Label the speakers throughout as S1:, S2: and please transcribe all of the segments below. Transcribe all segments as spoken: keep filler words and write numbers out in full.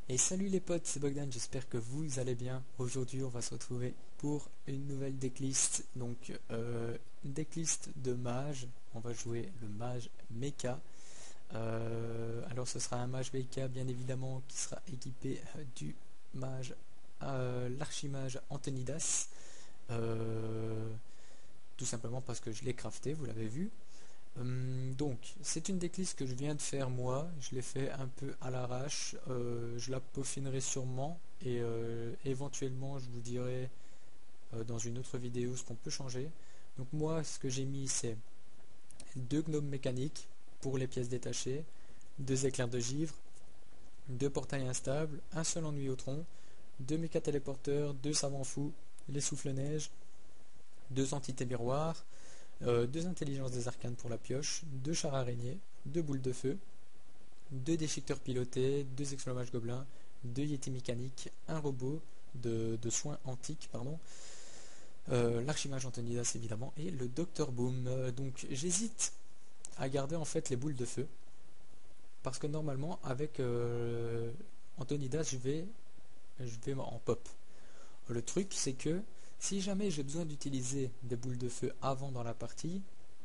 S1: Et salut les potes, c'est Bogdan, j'espère que vous allez bien. Aujourd'hui on va se retrouver pour une nouvelle decklist. Donc euh, une decklist de mage, on va jouer le mage mecha. Euh, alors ce sera un mage mecha bien évidemment qui sera équipé euh, du mage, euh, l'archimage Antonidas. Euh, tout simplement parce que je l'ai crafté, vous l'avez vu. Hum, donc, c'est une decklist que je viens de faire moi, je l'ai fait un peu à l'arrache, euh, je la peaufinerai sûrement et euh, éventuellement je vous dirai euh, dans une autre vidéo ce qu'on peut changer. Donc moi, ce que j'ai mis c'est deux gnomes mécaniques pour les pièces détachées, deux éclairs de givre, deux portails instables, un seul ennui au tronc, deux méca téléporteurs, deux savants fous, les souffles-neige, deux entités miroirs, Euh, deux intelligences des arcanes pour la pioche, deux chars araignées, deux boules de feu, deux déchiqueteurs pilotés, deux explomages gobelins, deux yétis mécaniques, un robot de, de soins antiques, pardon, euh, l'archimage Antonidas évidemment, et le Docteur Boom. Euh, donc j'hésite à garder en fait les boules de feu, parce que normalement avec euh, Antonidas je vais, je vais en pop. Le truc c'est que si jamais j'ai besoin d'utiliser des boules de feu avant dans la partie,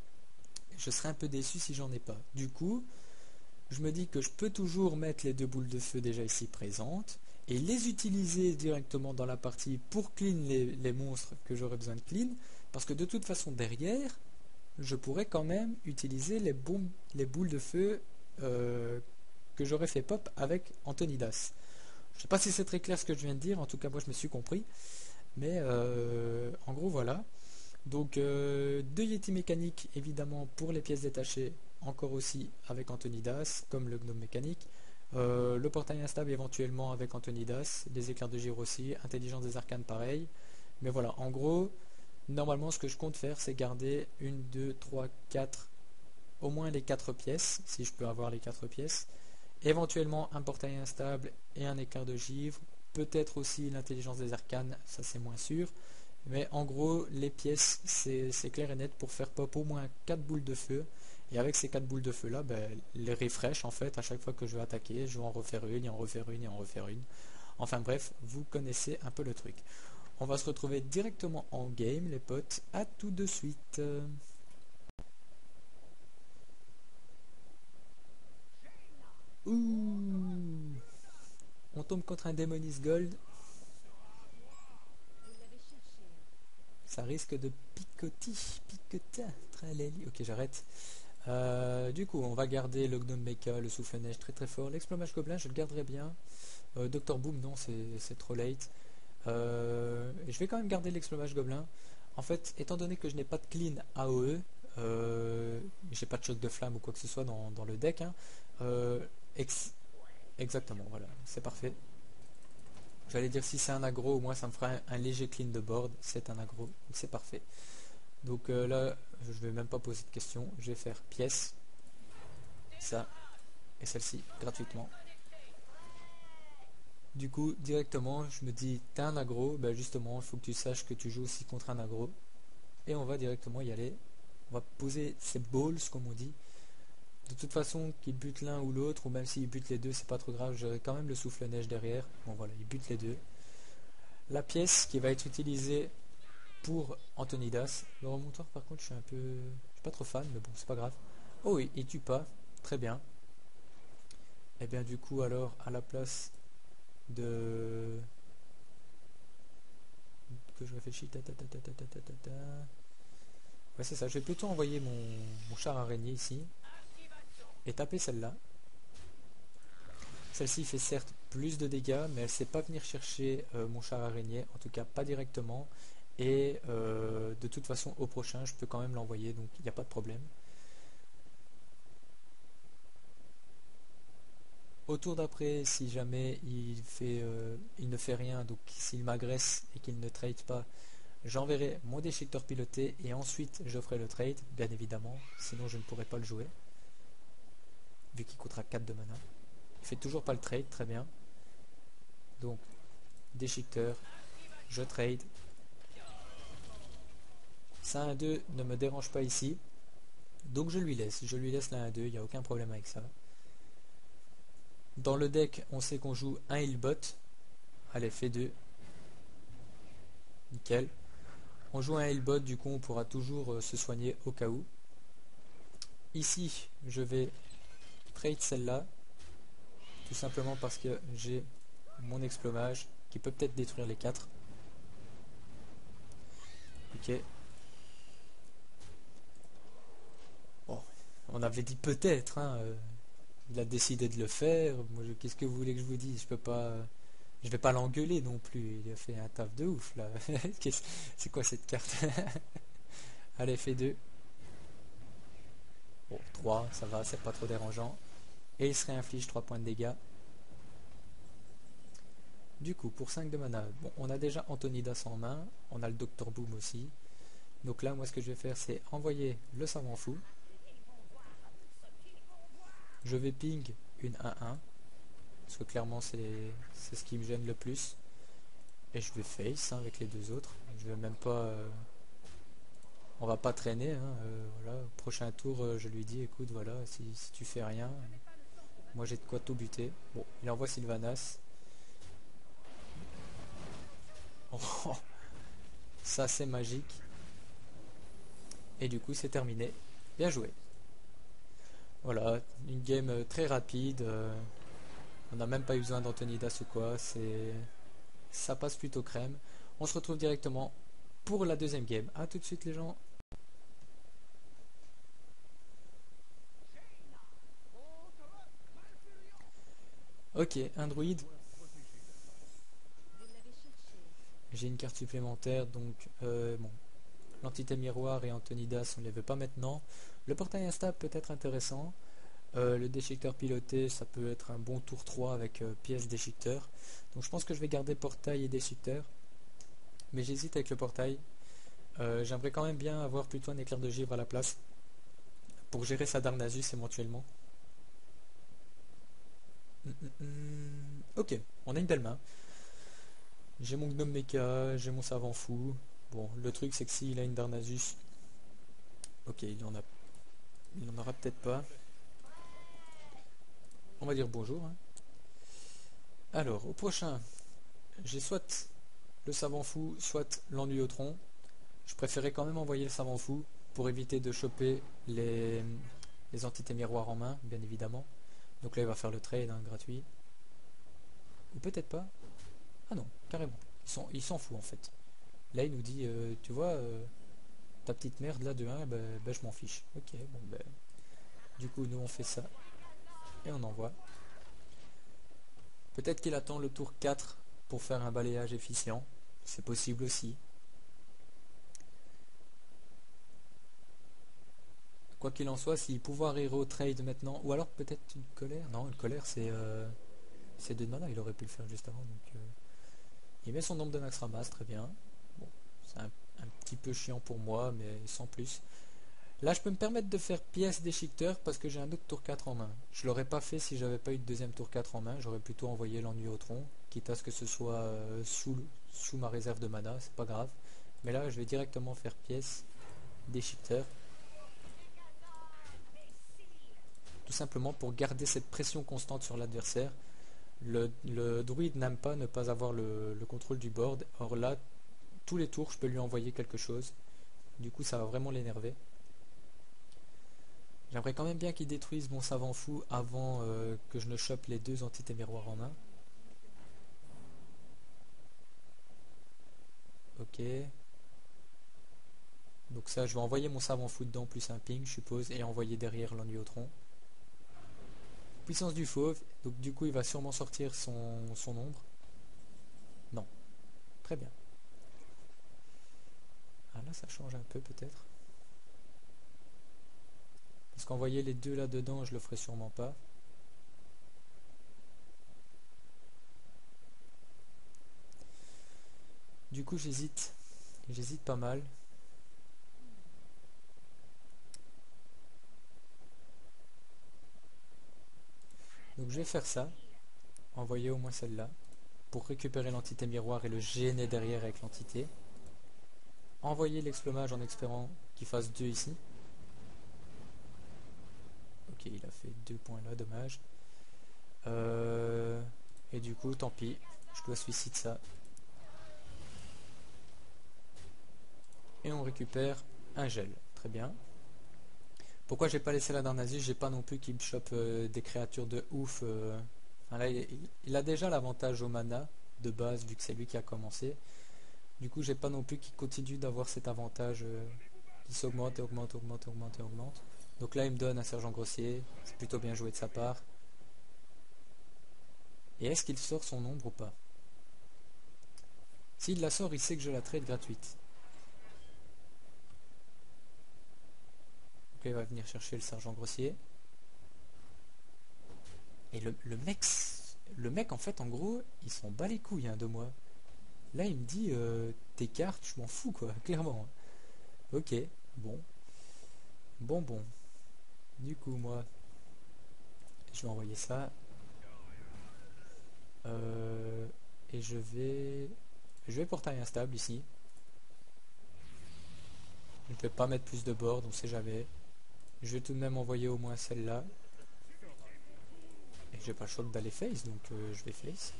S1: je serais un peu déçu si j'en ai pas. Du coup, je me dis que je peux toujours mettre les deux boules de feu déjà ici présentes et les utiliser directement dans la partie pour clean les, les monstres que j'aurais besoin de clean, parce que de toute façon derrière, je pourrais quand même utiliser les, boum- les boules de feu euh, que j'aurais fait pop avec Antonidas. Je sais pas si c'est très clair ce que je viens de dire, en tout cas moi je me suis compris, mais euh, en gros voilà. Donc euh, deux Yeti mécaniques évidemment pour les pièces détachées, encore aussi avec Antonidas, comme le gnome mécanique. Euh, le portail instable éventuellement avec Antonidas, les éclairs de gire aussi, intelligence des arcanes pareil. Mais voilà, en gros, normalement ce que je compte faire c'est garder une, deux, trois, quatre, au moins les quatre pièces, si je peux avoir les quatre pièces. Éventuellement un portail instable et un éclair de givre, peut-être aussi l'intelligence des arcanes, ça c'est moins sûr. Mais en gros, les pièces, c'est clair et net pour faire pop au moins quatre boules de feu. Et avec ces quatre boules de feu là, ben, les refresh en fait, à chaque fois que je vais attaquer, je vais en refaire une, et en refaire une, et en refaire une. Enfin bref, vous connaissez un peu le truc. On va se retrouver directement en game, les potes. À tout de suite. Ouh, on tombe contre un Démonis Gold. Ça risque de picoter, picoter, tralali. Ok, j'arrête. Euh, du coup, on va garder le Gnome Mecha, le Souffle-Neige très très fort. L'explomage Gobelin, je le garderai bien. Euh, Docteur Boom, non, c'est trop late. Euh, je vais quand même garder l'explomage Gobelin. En fait, étant donné que je n'ai pas de clean A O E, euh, j'ai pas de choc de flamme ou quoi que ce soit dans, dans le deck. Hein, euh, ex exactement, voilà, c'est parfait. J'allais dire si c'est un aggro, au moins ça me fera un, un léger clean de board. C'est un aggro, donc c'est parfait. Donc euh, là, je vais même pas poser de questions. Je vais faire pièce, ça et celle-ci gratuitement. Du coup, directement, je me dis, t'as un aggro, ben justement, il faut que tu saches que tu joues aussi contre un aggro. Et on va directement y aller. On va poser ces balls, comme on dit. De toute façon, qu'il bute l'un ou l'autre, ou même s'il bute les deux, c'est pas trop grave, j'aurai quand même le souffle-neige derrière. Bon voilà, il bute les deux. La pièce qui va être utilisée pour Antonidas. Le remontoir, par contre, je suis un peu... Je suis pas trop fan, mais bon, c'est pas grave. Oh oui, il tue pas. Très bien. Et bien du coup, alors, à la place de... que je réfléchis... Ta, ta, ta, ta, ta, ta, ta, ta. Ouais, c'est ça. Je vais plutôt envoyer mon, mon char araignée ici. Et taper celle-là. Celle-ci fait certes plus de dégâts, mais elle ne sait pas venir chercher euh, mon char araignée. En tout cas, pas directement. Et euh, de toute façon, au prochain, je peux quand même l'envoyer. Donc, il n'y a pas de problème. Au tour d'après, si jamais il, fait, euh, il ne fait rien, donc s'il m'agresse et qu'il ne trade pas, j'enverrai mon déchiqueteur piloté et ensuite je ferai le trade, bien évidemment, sinon je ne pourrai pas le jouer, vu qu'il coûtera quatre de mana. Il fait toujours pas le trade, très bien. Donc, déchiqueteur, je trade. Ça un deux ne me dérange pas ici, donc je lui laisse, je lui laisse la un deux, il n'y a aucun problème avec ça. Dans le deck, on sait qu'on joue un healbot. Allez, fait deux. Nickel. On joue un healbot, du coup on pourra toujours euh, se soigner au cas où. Ici, je vais trade celle-là. Tout simplement parce que j'ai mon explomage qui peut peut-être détruire les quatre. Ok. Bon, on avait dit peut-être, hein, euh, il a décidé de le faire. Moi, qu'est-ce que vous voulez que je vous dise? Je peux pas, euh, je vais pas l'engueuler non plus. Il a fait un taf de ouf là. C'est quoi cette carte? Allez, fait deux. Bon, trois, ça va, c'est pas trop dérangeant. Et il se réinflige trois points de dégâts. Du coup, pour cinq de mana, bon, on a déjà Antonidas en main, on a le Docteur Boom aussi. Donc là, moi, ce que je vais faire, c'est envoyer le savant fou. Je vais ping une un un, parce que clairement, c'est ce qui me gêne le plus. Et je vais face hein, avec les deux autres. Je vais même pas... Euh, on va pas traîner. Hein, euh, voilà. Prochain tour, euh, je lui dis, écoute, voilà, si, si tu fais rien, moi j'ai de quoi tout buter. Bon, il envoie Sylvanas. Oh, ça, c'est magique. Et du coup, c'est terminé. Bien joué. Voilà, une game euh, très rapide. euh, on n'a même pas eu besoin d'Antonidas ou quoi. C'est, ça passe plutôt crème. On se retrouve directement pour la deuxième game. A tout de suite les gens. Ok, un druide. J'ai une carte supplémentaire, donc euh, bon, l'entité miroir et Antonidas, on ne les veut pas maintenant. Le portail instable peut être intéressant. Euh, le déchiqueteur piloté, ça peut être un bon tour trois avec euh, pièce déchiqueteur. Donc je pense que je vais garder portail et déchiqueteur. Mais j'hésite avec le portail. Euh, J'aimerais quand même bien avoir plutôt un éclair de givre à la place. Pour gérer sa Darnasus éventuellement. Hum, hum, hum. Ok, on a une belle main. J'ai mon Gnome Mecha, j'ai mon Savant Fou. Bon, le truc c'est que s'il a une Darnasus... Ok, il en a... Il en aura peut-être pas. On va dire bonjour. Hein. Alors, au prochain, j'ai soit le Savant Fou, soit l'Ennui au tronc. Je préférais quand même envoyer le Savant Fou pour éviter de choper les, les entités miroirs en main, bien évidemment. Donc là, il va faire le trade, hein, gratuit. Ou peut-être pas. Ah non, carrément. Il s'en fout en fait. Là, il nous dit, euh, tu vois, euh, ta petite merde là de un, ben, ben, je m'en fiche. Ok, bon ben. Du coup, nous on fait ça. Et on envoie. Peut-être qu'il attend le tour quatre pour faire un balayage efficient. C'est possible aussi. Quoi qu'il en soit, si pouvoir hero trade maintenant, ou alors peut-être une colère. Non, une colère c'est euh, c'est deux de mana, il aurait pu le faire juste avant. Donc, euh, il met son nombre de max ramasse, très bien. Bon, c'est un, un petit peu chiant pour moi, mais sans plus. Là, je peux me permettre de faire pièce déchiqueteur parce que j'ai un autre tour quatre en main. Je l'aurais pas fait si j'avais pas eu de deuxième tour quatre en main. J'aurais plutôt envoyé l'ennui au tronc, quitte à ce que ce soit euh, sous, sous ma réserve de mana, c'est pas grave. Mais là, je vais directement faire pièce déchiqueteur. Tout simplement pour garder cette pression constante sur l'adversaire. Le, le druide n'aime pas ne pas avoir le, le contrôle du board. Or là, tous les tours, je peux lui envoyer quelque chose. Du coup, ça va vraiment l'énerver. J'aimerais quand même bien qu'il détruise mon savant fou avant euh, que je ne chope les deux entités miroirs en main. Ok. Donc ça, je vais envoyer mon savant fou dedans plus un ping, je suppose, et envoyer derrière l'ennui au tronc. Puissance du fauve, donc du coup il va sûrement sortir son, son ombre. Non. Très bien. Ah là, ça change un peu peut-être. Parce qu'envoyer les deux là-dedans, je le ferai sûrement pas. Du coup, j'hésite. J'hésite pas mal. Donc je vais faire ça. Envoyer au moins celle-là. Pour récupérer l'entité miroir et le gêner derrière avec l'entité. Envoyer l'explomage en espérant qu'il fasse deux ici. Ok, il a fait deux points là, dommage. Euh, et du coup, tant pis. Je dois suicide ça. Et on récupère un gel. Très bien. Pourquoi j'ai pas laissé la Darnassus? J'ai pas non plus qu'il me chope euh, des créatures de ouf. euh. Enfin, là, il, il- il a déjà l'avantage au mana de base, vu que c'est lui qui a commencé. Du coup, j'ai pas non plus qu'il continue d'avoir cet avantage euh, qui s'augmente et augmente, augmente, augmente et augmente. Donc là, il me donne un sergent grossier. C'est plutôt bien joué de sa part. Et est-ce qu'il sort son ombre ou pas? S'il la sort, il sait que je la trade gratuite. Donc là, il va venir chercher le sergent grossier. Et le, le mec, le mec, en fait, en gros, il s'en bat les couilles hein, de moi. Là, il me dit, euh, tes cartes, je m'en fous, quoi, clairement. Ok, bon. Bon, bon. Du coup, moi, je vais envoyer ça. Euh, et je vais... Je vais portail instable ici. Je ne vais pas mettre plus de board, on sait jamais. Je vais tout de même envoyer au moins celle-là. Et j'ai pas le choix que d'aller face, donc euh, je vais face.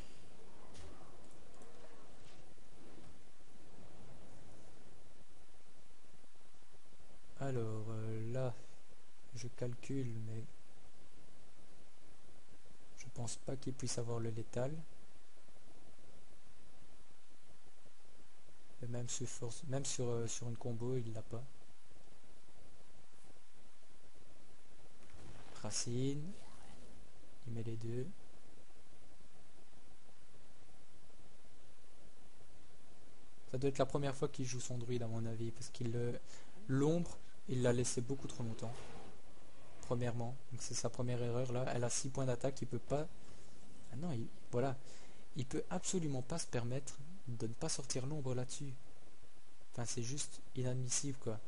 S1: Alors euh, là, je calcule, mais je pense pas qu'il puisse avoir le létal. Et même sur, force, même sur, euh, sur une combo, il l'a pas. Racine. Il met les deux. Ça doit être la première fois qu'il joue son druide à mon avis, parce qu'il euh, l'ombre, il l'a laissé beaucoup trop longtemps. Premièrement, donc c'est sa première erreur là. Elle a six points d'attaque, il peut pas. Ah non, il... voilà, il peut absolument pas se permettre de ne pas sortir l'ombre là-dessus. Enfin, c'est juste inadmissible quoi.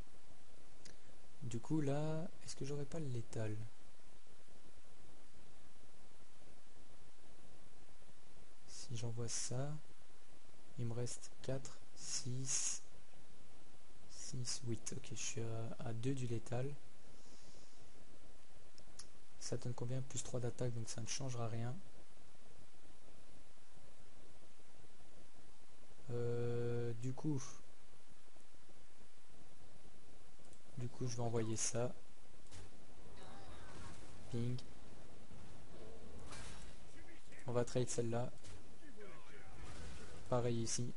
S1: Du coup là, est-ce que j'aurais pas le létal? Si j'envoie ça, il me reste quatre, six, six, huit. Ok, je suis à, à deux du létal. Ça donne combien? Plus trois d'attaque, donc ça ne changera rien. Euh, du coup, du coup, je vais envoyer ça. Ping. On va trade celle-là. Pareil ici.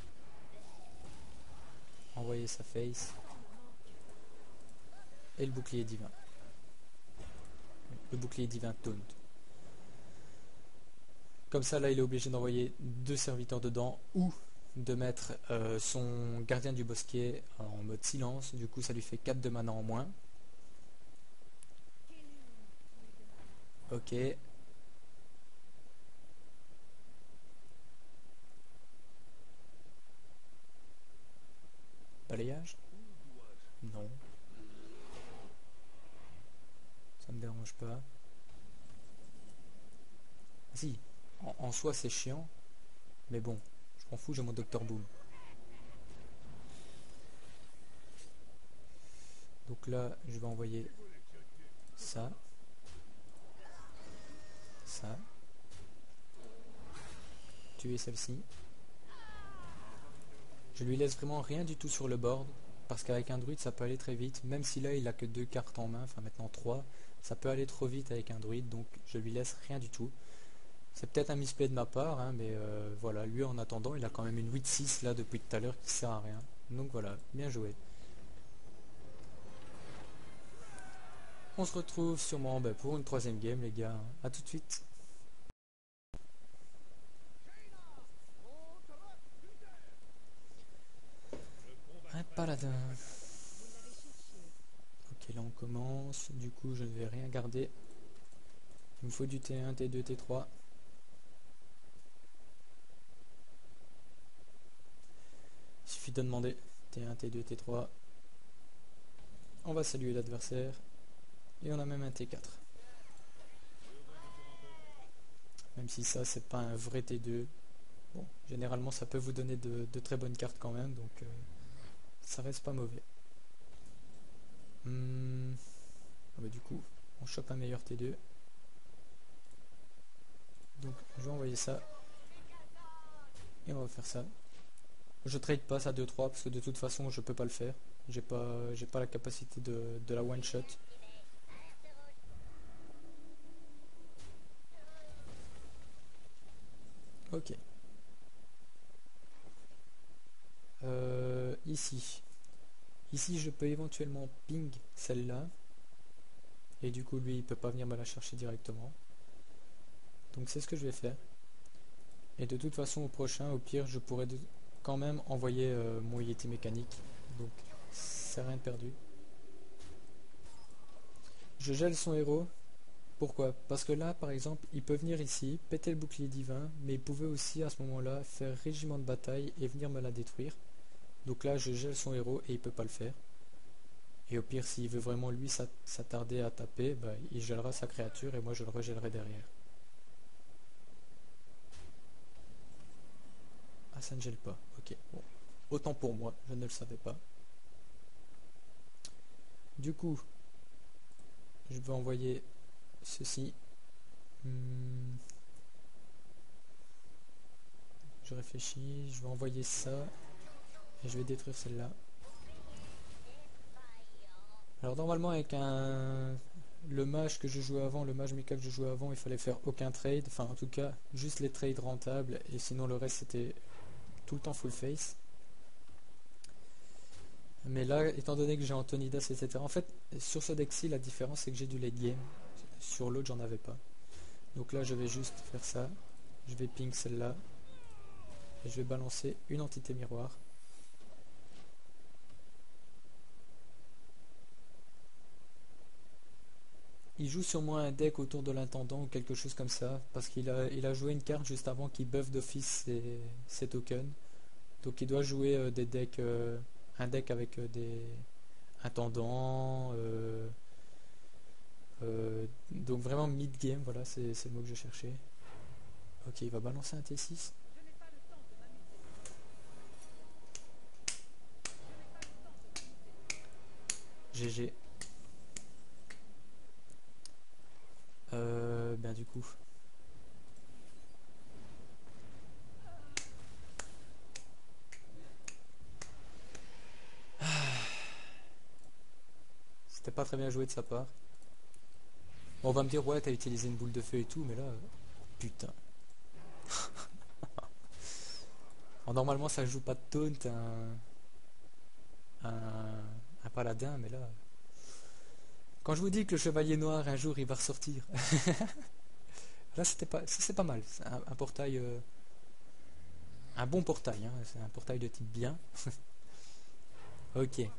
S1: Envoyer sa face. Et le bouclier divin. Le bouclier divin taunt. Comme ça, là, il est obligé d'envoyer deux serviteurs dedans ou de mettre euh, son gardien du bosquet en mode silence. Du coup, ça lui fait quatre de mana en moins. Ok. Balayage? Non. Ça me dérange pas. Si, en, en soi c'est chiant, mais bon, je m'en fous, j'ai mon docteur Boom. Donc là, je vais envoyer ça, ça, tuer celle-ci. Je lui laisse vraiment rien du tout sur le board, parce qu'avec un druide ça peut aller très vite, même si là il a que deux cartes en main, enfin maintenant trois, ça peut aller trop vite avec un druide, donc je lui laisse rien du tout. C'est peut-être un misplay de ma part, hein, mais euh, voilà, lui en attendant, il a quand même une huit six là depuis tout à l'heure qui sert à rien. Donc voilà, bien joué. On se retrouve sûrement bah, pour une troisième game les gars. A tout de suite. Un paladin. Ok, là on commence. Du coup, je ne vais rien garder. Il me faut du T un, T deux, T trois. Il suffit de demander T un, T deux, T trois. On va saluer l'adversaire. Et on a même un T quatre. Même si ça, c'est pas un vrai T deux. Bon, généralement, ça peut vous donner de, de très bonnes cartes quand même. Donc, euh, ça reste pas mauvais. Hum, ah bah, du coup, on chope un meilleur T deux. Donc je vais envoyer ça. Et on va faire ça. Je trade pas ça deux trois parce que de toute façon je peux pas le faire. J'ai pas j'ai pas la capacité de, de la one shot. Ok. Euh, ici. Ici je peux éventuellement ping celle-là. Et du coup lui il peut pas venir me la chercher directement. Donc c'est ce que je vais faire. Et de toute façon au prochain, au pire, je pourrais de... quand même envoyer euh, mon Yeti mécanique. Donc c'est rien de perdu. Je gèle son héros. Pourquoi? Parce que là, par exemple, il peut venir ici, péter le bouclier divin, mais il pouvait aussi à ce moment-là faire régiment de bataille et venir me la détruire. Donc là, je gèle son héros et il peut pas le faire. Et au pire, s'il veut vraiment lui s'attarder à taper, bah, il gèlera sa créature et moi je le regèlerai derrière. Ah, ça ne gèle pas. Ok, bon. Autant pour moi, je ne le savais pas. Du coup, je vais envoyer ceci. Hmm. Je réfléchis, je vais envoyer ça. Et je vais détruire celle-là. Alors normalement avec un... le mage que je jouais avant, le mage méca que je jouais avant, il fallait faire aucun trade. Enfin en tout cas, juste les trades rentables. Et sinon le reste c'était tout le temps full face. Mais là, étant donné que j'ai Antonidas, et cetera. En fait, sur ce deck-ci, la différence c'est que j'ai du late game. Sur l'autre, j'en avais pas. Donc là, je vais juste faire ça. Je vais ping celle-là. Et je vais balancer une entité miroir. Il joue sur moi un deck autour de l'intendant ou quelque chose comme ça. Parce qu'il a, il a joué une carte juste avant qui buff d'office ses, ses tokens. Donc il doit jouer euh, des decks, euh, un deck avec euh, des intendants. Euh, euh, donc vraiment mid-game, voilà, c'est le mot que je cherchais. Ok, il va balancer un T six. G G. Euh, ben du coup. C'était pas très bien joué de sa part. Bon, on va me dire, ouais, t'as utilisé une boule de feu et tout, mais là, putain. Alors, normalement, ça joue pas de taunt, un, un, un paladin, mais là... Quand je vous dis que le chevalier noir, un jour, il va ressortir. Là, c'était pas, c'est pas mal. C'est un, un portail... Euh, un bon portail, hein. C'est un portail de type bien. Ok.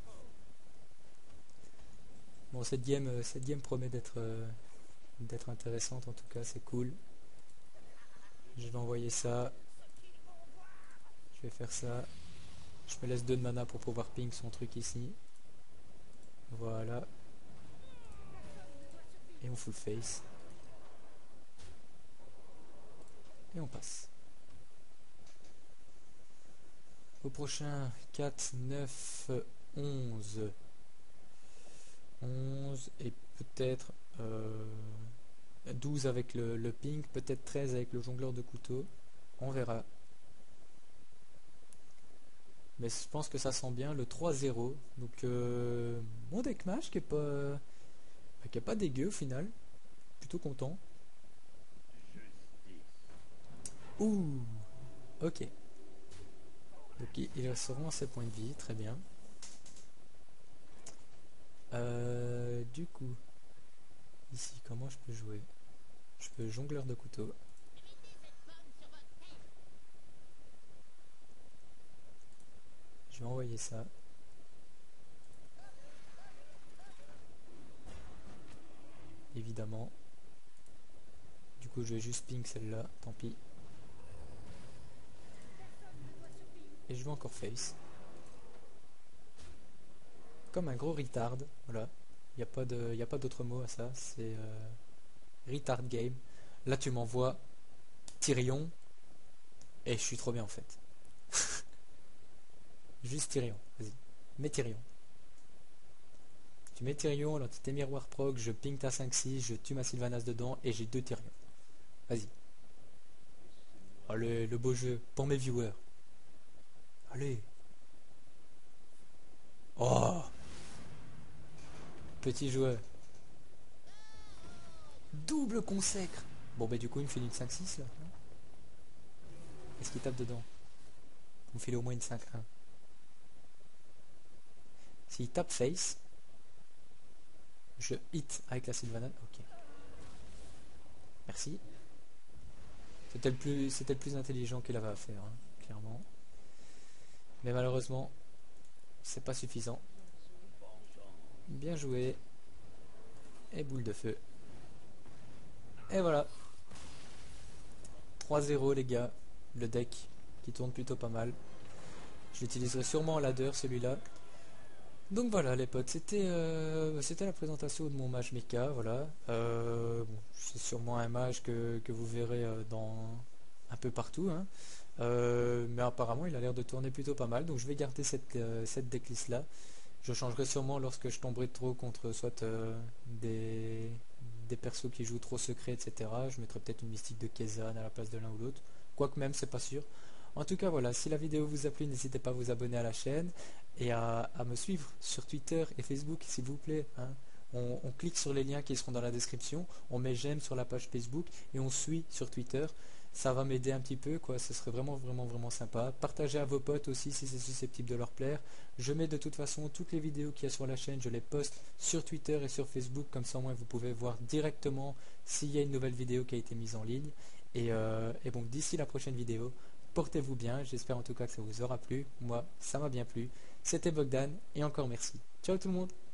S1: Bon, cette game, euh, cette game promet d'être euh, d'être intéressante, en tout cas, c'est cool. Je vais envoyer ça. Je vais faire ça. Je me laisse deux de mana pour pouvoir ping son truc ici. Voilà. Et on full face. Et on passe. Au prochain, quatre, neuf, onze. onze et peut-être euh, douze avec le, le ping, peut-être treize avec le jongleur de couteau. On verra. Mais je pense que ça sent bien le trois zéro. Donc euh, mon deck mage qui est pas qui est pas dégueu au final. Plutôt content. Ouh. Ok. Donc il, il reste vraiment ses points de vie, très bien. Euh, du coup, ici, comment je peux jouer? Je peux jongleur de couteau. Je vais envoyer ça. Évidemment. Du coup, je vais juste ping celle-là, tant pis. Et je vais encore face. Comme un gros retard, voilà. Il n'y a pas de, y a pas d'autre mot à ça, c'est euh, retard game. Là, tu m'envoies Tyrion, et je suis trop bien en fait. Juste Tyrion, vas-y. Mets Tyrion. Tu mets Tyrion, l'entité miroir proc, je ping ta cinq six, je tue ma Sylvanas dedans, et j'ai deux Tyrion. Vas-y. Allez, le beau jeu pour mes viewers. Allez. Oh, petit joueur. Double consacre. Bon bah du coup il me fait une cinq six là. Est-ce qu'il tape dedans? Il me fait au moins une cinq un. S'il tape face, je hit avec la Sylvanane. Ok. Merci. C'était le plus, c'était le plus intelligent qu'il avait à faire, hein, clairement. Mais malheureusement, c'est pas suffisant. Bien joué. Et boule de feu. Et voilà. trois zéro les gars. Le deck qui tourne plutôt pas mal. Je l'utiliserai sûrement en ladder celui-là. Donc voilà les potes, c'était euh, c'était la présentation de mon mage mecha, voilà. Euh, bon, c'est sûrement un mage que, que vous verrez euh, dans un peu partout, hein. Euh, mais apparemment il a l'air de tourner plutôt pas mal, donc je vais garder cette, euh, cette decklist là. Je changerai sûrement lorsque je tomberai trop contre soit euh, des, des persos qui jouent trop secret, et cetera. Je mettrai peut-être une mystique de Kezan à la place de l'un ou l'autre, quoique même c'est pas sûr. En tout cas voilà, si la vidéo vous a plu, n'hésitez pas à vous abonner à la chaîne et à, à me suivre sur Twitter et Facebook s'il vous plaît, hein. On, on clique sur les liens qui seront dans la description, on met j'aime sur la page Facebook et on suit sur Twitter. Ça va m'aider un petit peu, quoi. Ce serait vraiment vraiment vraiment sympa. Partagez à vos potes aussi si c'est susceptible de leur plaire. Je mets de toute façon toutes les vidéos qu'il y a sur la chaîne, je les poste sur Twitter et sur Facebook, comme ça au moins vous pouvez voir directement s'il y a une nouvelle vidéo qui a été mise en ligne. Et, euh, et bon, d'ici la prochaine vidéo, portez-vous bien, j'espère en tout cas que ça vous aura plu. Moi, ça m'a bien plu. C'était Bogdan et encore merci. Ciao tout le monde.